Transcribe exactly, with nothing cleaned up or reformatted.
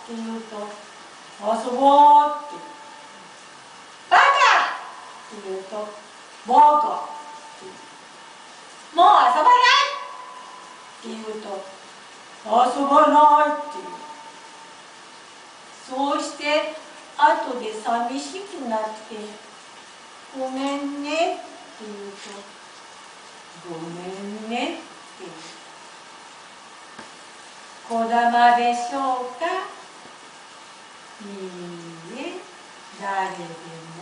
って言うと、遊ぼうって。バカって言うと、バカって。もう遊ばないって言うと、遊ばないっていう。そうして後で寂しくなって、ごめんねって言うと、ごめんねっていう。こだまでしょうか？いいえ、誰でも。